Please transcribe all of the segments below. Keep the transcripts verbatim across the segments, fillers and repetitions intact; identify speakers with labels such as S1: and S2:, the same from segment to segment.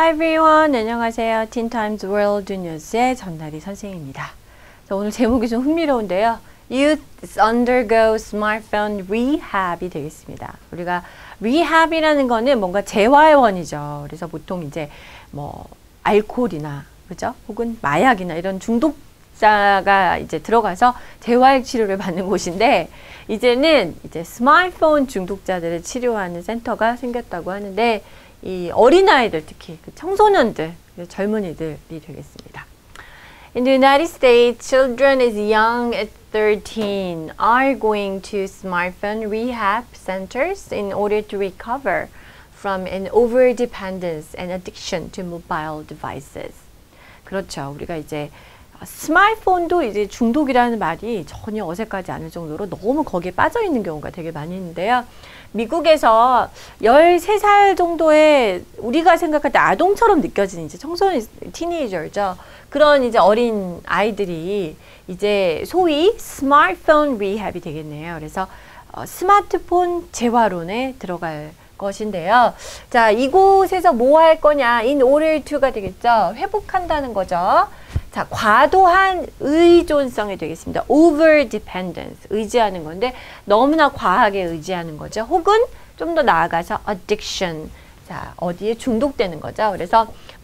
S1: Hi everyone. 안녕하세요. Teen Times World News의 전나리 선생입니다. 자, 오늘 제목이 좀 흥미로운데요. Youth undergo smartphone rehab이 되겠습니다. 우리가 rehab이라는 거는 뭔가 재활원이죠. 그래서 보통 이제 뭐 알코올이나 그죠? 혹은 마약이나 이런 중독자가 이제 들어가서 재활 치료를 받는 곳인데 이제는 이제 스마트폰 중독자들을 치료하는 센터가 생겼다고 하는데 이 어린아이들 특히 그 청소년들, 젊은이들이 되겠습니다. In the United States, children as young as thirteen are going to smartphone rehab centers in order to recover from an overdependence and addiction to mobile devices. 그렇죠. 우리가 이제 스마트폰도 이제 중독이라는 말이 전혀 어색하지 않을 정도로 너무 거기에 빠져 있는 경우가 되게 많이 있는데요. 미국에서 열세 살 정도의 우리가 생각할 때 아동처럼 느껴지는 이제 청소년, 티네이저죠. 그런 이제 어린 아이들이 이제 소위 스마트폰 리합이 되겠네요. 그래서 어, 스마트폰 재활원에 들어갈 것인데요. 자, 이곳에서 뭐 할 거냐? in order to가 되겠죠. 회복한다는 거죠. 자, 과도한 의존성이 되겠습니다. over dependence, 의지하는 건데 너무나 과하게 의지하는 거죠. 혹은 좀 더 나아가서 addiction, 자, 어디에 중독되는 거죠. 그래서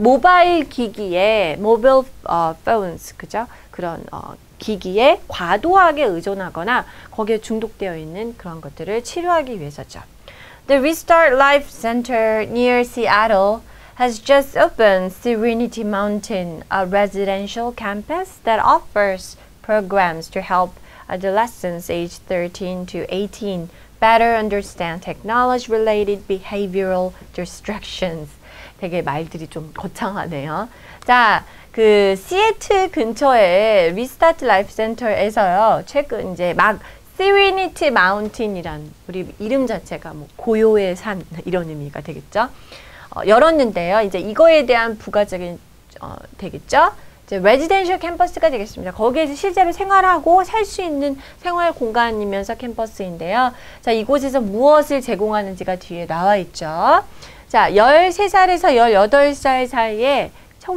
S1: 모바일 기기에, mobile uh, phones, 그죠? 그런 어, 기기에 과도하게 의존하거나 거기에 중독되어 있는 그런 것들을 치료하기 위해서죠. The Restart Life Center near Seattle has just opened Serenity Mountain, a residential campus that offers programs to help adolescents aged thirteen to eighteen better understand technology-related behavioral distractions. 되게 말들이 좀 거창하네요. 자, 그 시애틀 근처에 리스타트 라이프 센터에서요, 최근 이제 막 Serenity Mountain이란 우리 이름 자체가 뭐 고요의 산 이런 의미가 되겠죠. 어, 열었는데요. 이제 이거에 대한 부가적인 어, 되겠죠. 이제 레지던셜 캠퍼스가 되겠습니다. 거기에서 실제로 생활하고 살 수 있는 생활 공간이면서 캠퍼스인데요. 자, 이곳에서 무엇을 제공하는지가 뒤에 나와 있죠. 자, 열세 살에서 열여덟 살 사이에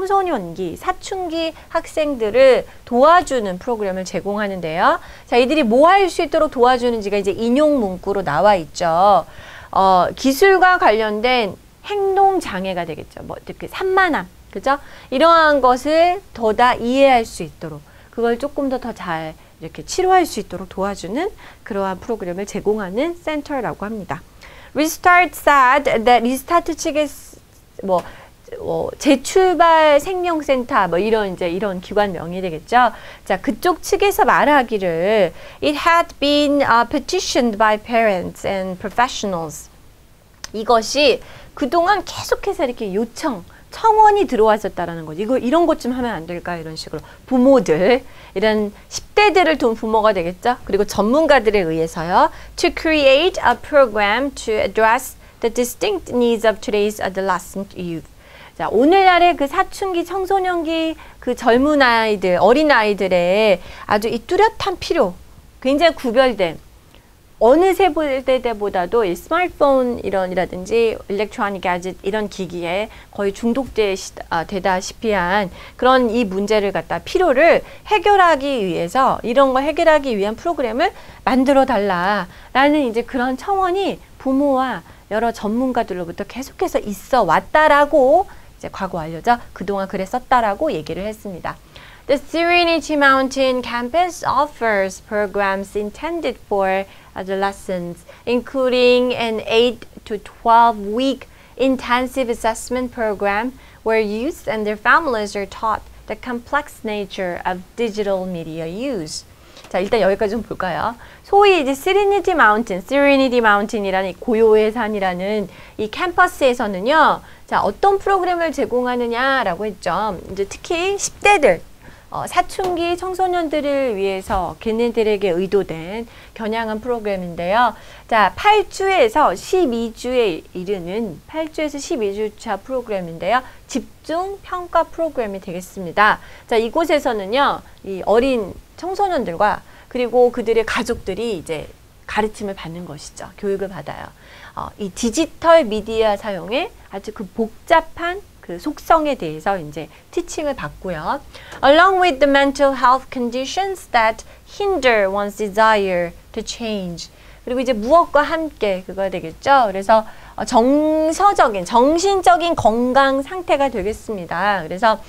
S1: 청소년기, 사춘기 학생들을 도와주는 프로그램을 제공하는데요. 자, 이들이 뭐 할 수 있도록 도와주는지가 이제 인용 문구로 나와 있죠. 어, 기술과 관련된 행동 장애가 되겠죠. 뭐 이렇게 산만함, 그죠? 이러한 것을 더 다 이해할 수 있도록, 그걸 조금 더 더 잘 이렇게 치료할 수 있도록 도와주는 그러한 프로그램을 제공하는 센터라고 합니다. Restart said that 리스타트 측의 뭐 어, 재출발 생명센터 뭐 이런 이제 이런 기관명이 되겠죠. 자, 그쪽 측에서 말하기를 it had been uh, petitioned by parents and professionals. 이것이 그동안 계속해서 이렇게 요청, 청원이 들어왔었다라는 거죠. 이거 이런 것 좀 하면 안 될까 이런 식으로 부모들, 이런 십 대들을 둔 부모가 되겠죠. 그리고 전문가들에 의해서요. To create a program to address the distinct needs of today's adolescent youth. 자, 오늘날의 그 사춘기, 청소년기 그 젊은 아이들, 어린 아이들의 아주 이 뚜렷한 필요, 굉장히 구별된 어느 세대보다도 이 스마트폰 이런이라든지 일렉트로닉 가짓 이런 기기에 거의 중독되다시피 한 그런 이 문제를 갖다 필요를 해결하기 위해서 이런 걸 해결하기 위한 프로그램을 만들어 달라라는 이제 그런 청원이 부모와 여러 전문가들로부터 계속해서 있어 왔다라고 이제 과거 완료죠. 그동안 그랬었다라고 얘기를 했습니다. The Serenity Mountain campus offers programs intended for adolescents, including an eight to twelve week intensive assessment program where youth and their families are taught the complex nature of digital media use. 자, 일단 여기까지 좀 볼까요? 소위 이제 Serenity Mountain, Serenity Mountain이라는 이 고요의 산이라는 이 캠퍼스에서는요, 자, 어떤 프로그램을 제공하느냐라고 했죠. 이제 특히 십 대들, 어, 사춘기 청소년들을 위해서 걔네들에게 의도된 겨냥한 프로그램인데요. 자, 팔 주에서 십이 주에 이르는 팔 주에서 십이 주차 프로그램인데요. 집중 평가 프로그램이 되겠습니다. 자, 이곳에서는요, 이 어린 청소년들과 그리고 그들의 가족들이 이제 가르침을 받는 것이죠. 교육을 받아요. 어, 이 디지털 미디어 사용에 아주 그 복잡한 그 그 속성에 대해서 이제 티칭을 받고요. Along with the mental health conditions that hinder one's desire to change. 그리고 이제 무엇과 함께 그거 되겠죠. 그래서 정서적인, 정신적인 건강 상태가 되겠습니다. 그래서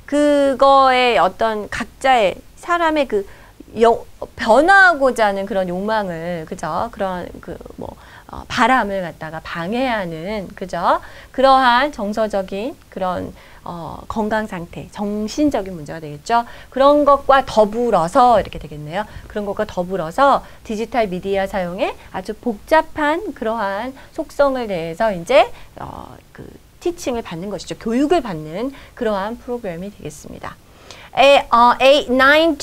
S1: 그거의 어떤 각자의 사람의 그 여, 변화하고자 하는 그런 욕망을, 그죠? 그런 그 뭐 어, 바람을 갖다가 방해하는, 그죠? 그러한 정서적인 그런 어, 건강 상태, 정신적인 문제가 되겠죠. 그런 것과 더불어서 이렇게 되겠네요. 그런 것과 더불어서 디지털 미디어 사용에 아주 복잡한 그러한 속성을 대해서 이제 어, 그 티칭을 받는 것이죠. 교육을 받는 그러한 프로그램이 되겠습니다. A, uh, a nine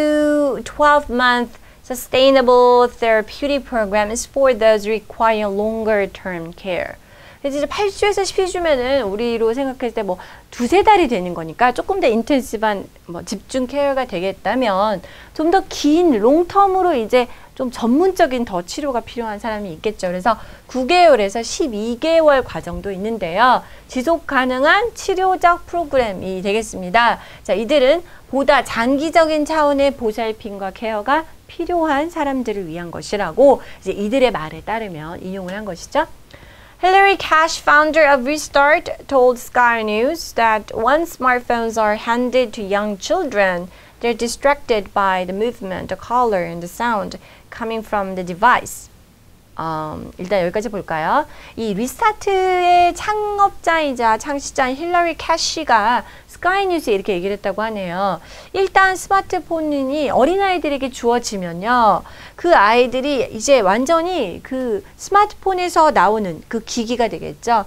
S1: to twelve month sustainable therapeutic program is for those requiring longer term care. 그래서 이제 팔 주에서 십이 주면은 우리로 생각했을 때 뭐 두세 달이 되는 거니까 조금 더 인텐시브한 뭐 집중 케어가 되겠다면 좀 더 긴 롱텀으로 이제 좀 전문적인 더 치료가 필요한 사람이 있겠죠. 그래서 구 개월에서 십이 개월 과정도 있는데요. 지속 가능한 치료적 프로그램이 되겠습니다. 자, 이들은 보다 장기적인 차원의 보살핌과 케어가 필요한 사람들을 위한 것이라고 이제 이들의 말에 따르면 인용을 한 것이죠. Hilary Cash, founder of Restart, told Sky News that once smartphones are handed to young children, they're distracted by the movement, the color, and the sound coming from the device. Um, 일단 여기까지 볼까요? 이 리스타트의 창업자이자 창시자인 힐러리 캐시가 스카이뉴스에 이렇게 얘기를 했다고 하네요. 일단 스마트폰이 어린아이들에게 주어지면요. 그 아이들이 이제 완전히 그 스마트폰에서 나오는 그 기기가 되겠죠.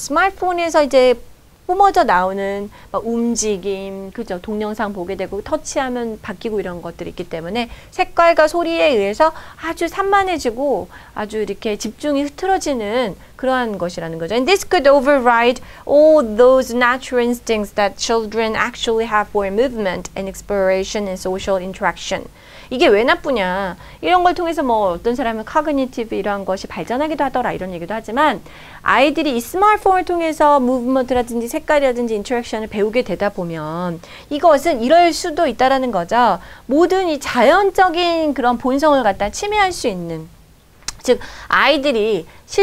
S1: 스마트폰에서 이제 뿜어져 나오는 막 움직임, 그죠? 동영상 보게 되고 터치하면 바뀌고 이런 것들이 있기 때문에 색깔과 소리에 의해서 아주 산만해지고 아주 이렇게 집중이 흐트러지는 그러한 것이라는 거죠. And this could override all those natural instincts that children actually have for movement and exploration and social interaction. 이게 왜 나쁘냐? 이런 걸 통해서 뭐 어떤 사람은 커그니티브 이러한 것이 발전하기도 하더라 이런 얘기도 하지만 아이들이 이 스마트폰을 통해서 무브먼트라든지 색깔이라든지 인터랙션을 배우게 되다 보면 이것은 이럴 수도 있다라는 거죠. 모든 이 자연적인 그런 본성을 갖다 침해할 수 있는, 즉 아이들이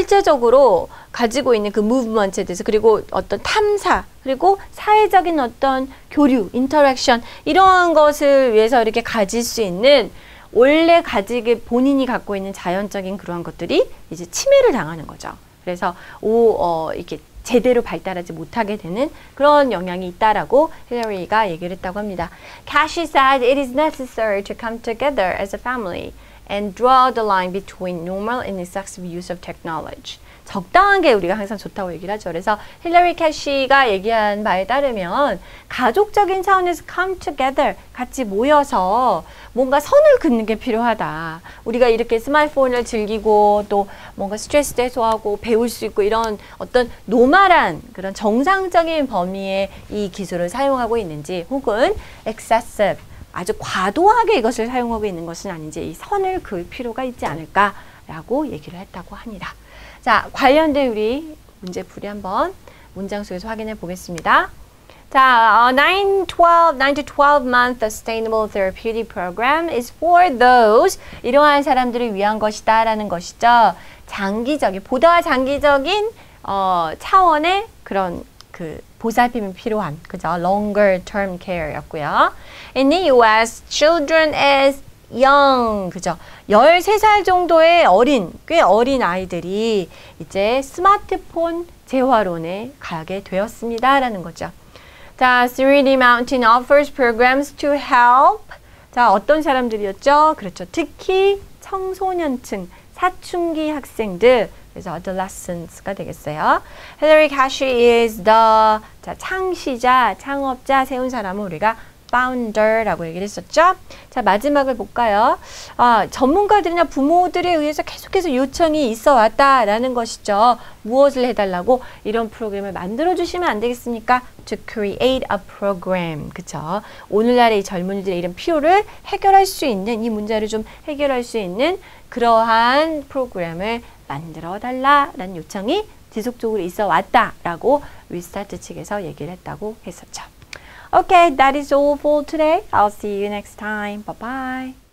S1: 실제적으로 가지고 있는 그 무브먼트에 대해서, 그리고 어떤 탐사, 그리고 사회적인 어떤 교류, 인터랙션 이러한 것을 위해서 이렇게 가질 수 있는 원래 가지게 본인이 갖고 있는 자연적인 그러한 것들이 이제 침해를 당하는 거죠. 그래서 오, 어, 이렇게 제대로 발달하지 못하게 되는 그런 영향이 있다라고 힐러리가 얘기를 했다고 합니다. Cashy said it is necessary to come together as a family and draw the line between normal and excessive use of technology. 적당한 게 우리가 항상 좋다고 얘기를 하죠. 그래서 힐러리 캐시가 얘기한 바에 따르면 가족적인 차원에서 come together, 같이 모여서 뭔가 선을 긋는 게 필요하다. 우리가 이렇게 스마트폰을 즐기고 또 뭔가 스트레스 해소하고 배울 수 있고 이런 어떤 노멀한 그런 정상적인 범위의 이 기술을 사용하고 있는지, 혹은 excessive, 아주 과도하게 이것을 사용하고 있는 것은 아닌지 이 선을 그을 필요가 있지 않을까라고 얘기를 했다고 합니다. 자, 관련된 우리 문제풀이 한번 문장 속에서 확인해 보겠습니다. 자, nine, twelve, nine to twelve month sustainable therapeutic program is for those, 이러한 사람들을 위한 것이다 라는 것이죠. 장기적인, 보다 장기적인 어, 차원의 그런 그 보살핌이 필요한, 그죠? longer term care였고요. In the U S, children as young, 그죠? 열세 살 정도의 어린, 꽤 어린 아이들이 이제 스마트폰 재활원에 가게 되었습니다 라는 거죠. 자, 쓰리 디 Mountain offers programs to help. 자, 어떤 사람들이었죠? 그렇죠. 특히 청소년층, 사춘기 학생들, 그래서 adolescents가 되겠어요. Hilary Cashi is the, 자, 창시자, 창업자, 세운 사람은 우리가 founder라고 얘기를 했었죠. 자, 마지막을 볼까요? 아, 전문가들이나 부모들에 의해서 계속해서 요청이 있어 왔다라는 것이죠. 무엇을 해달라고? 이런 프로그램을 만들어 주시면 안 되겠습니까? To create a program. 그쵸? 오늘날의 이 젊은이들의 이런 필요를 해결할 수 있는, 이 문제를 좀 해결할 수 있는 그러한 프로그램을 만들어 달라라는 요청이 지속적으로 있어 왔다라고 리스타트 측에서 얘기를 했다고 했었죠. Okay, that is all for today. I'll see you next time. Bye bye.